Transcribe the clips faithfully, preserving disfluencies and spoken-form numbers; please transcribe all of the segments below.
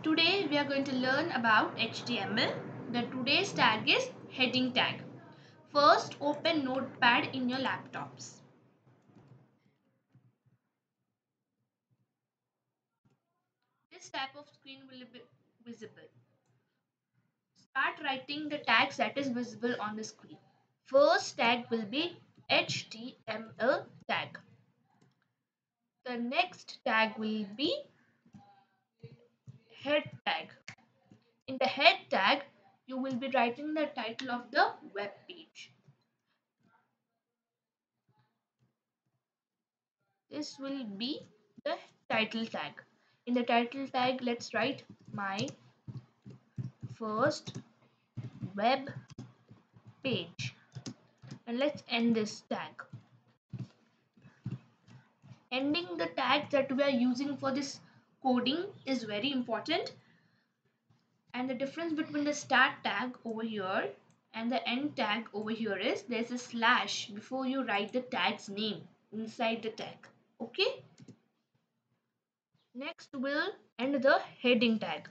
Today we are going to learn about H T M L. The today's tag is heading tag. First, open Notepad in your laptops. This type of screen will be visible. Start writing the tags that is visible on the screen. First tag will be H T M L tag. The next tag will be head tag. In the head tag, you will be writing the title of the web page. This will be the title tag. In the title tag, let's write my first web page. And let's end this tag. Ending the tag that we are using for this coding is very important. And the difference between the start tag over here and the end tag over here is there's a slash before you write the tag's name inside the tag. Okay. Next we'll end the heading tag.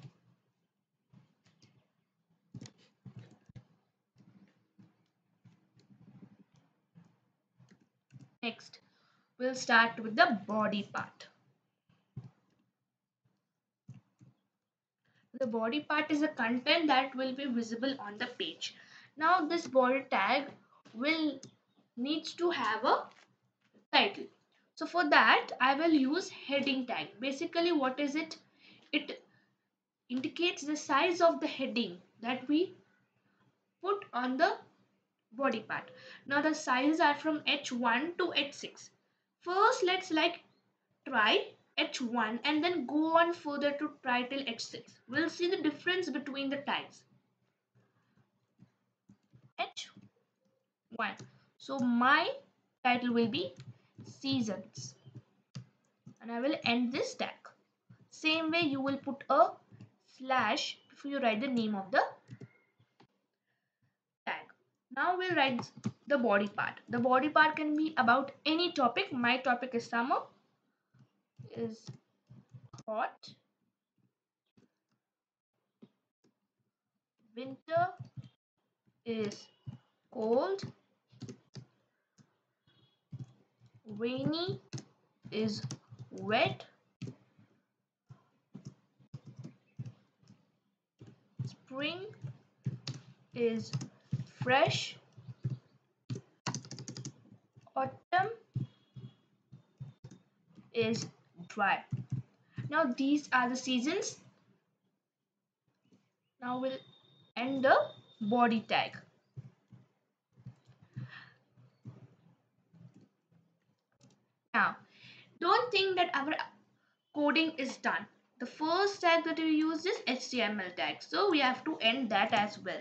Next we'll start with the body part. The body part is the content that will be visible on the page. Now this body tag will needs to have a title. So for that I will use heading tag. Basically what is it? It indicates the size of the heading that we put on the body part. Now the sizes are from H one to H six. First let's like try H one and then go on further to try till H six. We'll see the difference between the tags. H one. So my title will be seasons and I will end this tag. Same way you will put a slash before you write the name of the tag. Now we'll write the body part. The body part can be about any topic. My topic is summer, is hot, winter is cold, rainy is wet, spring is fresh, autumn is dry. Now these are the seasons. Now we'll end the body tag. Now don't think that our coding is done. The first tag that we use is H T M L tag, so we have to end that as well.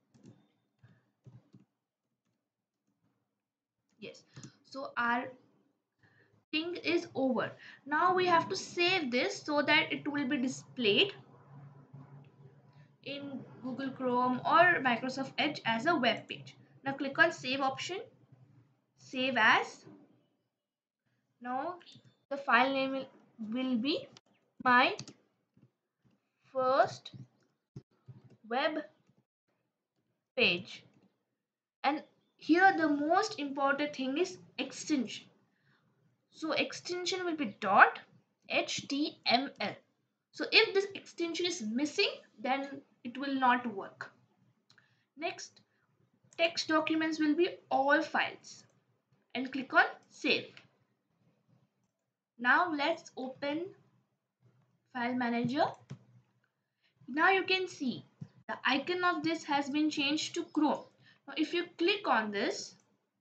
Yes, so our thing is over. Now we have to save this so that it will be displayed in Google Chrome or Microsoft Edge as a web page. Now click on save option, save as. Now the file name will, will be my first web page. And here the most important thing is extension. So extension will be dot H T M L. So if this extension is missing, then it will not work. Next, text documents will be all files and click on save. Now let's open file manager. Now you can see the icon of this has been changed to Chrome. Now if you click on this,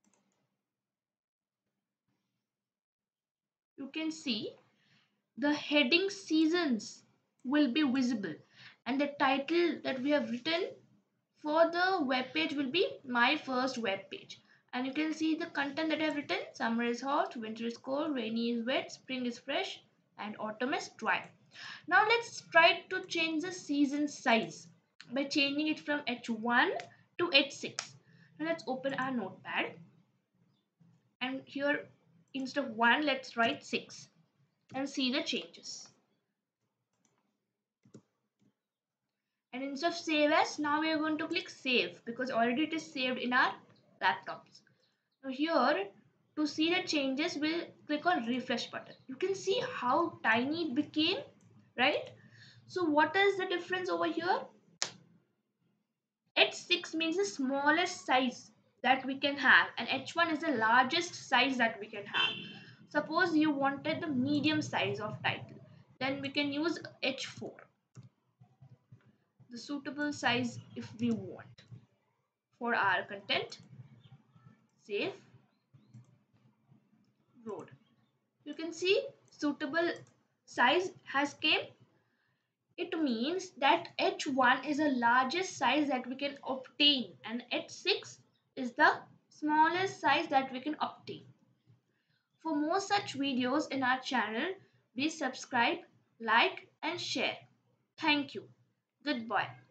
you can see the heading seasons will be visible and the title that we have written for the web page will be my first web page. And you can see the content that I have written: summer is hot, winter is cold, rainy is wet, spring is fresh, and autumn is dry. Now let's try to change the season size by changing it from H one to H six. Now let's open our notepad and here instead of one let's write six and see the changes. And instead of save as, now we are going to click save because already it is saved in our laptops. Now here, to see the changes, we'll click on refresh button. You can see how tiny it became, right? So what is the difference over here? H six means the smallest size that we can have, and H one is the largest size that we can have. Suppose you wanted the medium size of title, then we can use H four, the suitable size if we want for our content. Save, road. You can see suitable size has came. It means that H one is the largest size that we can obtain and H six is the smallest size that we can obtain. For more such videos in our channel, please subscribe, like and share. Thank you. Goodbye.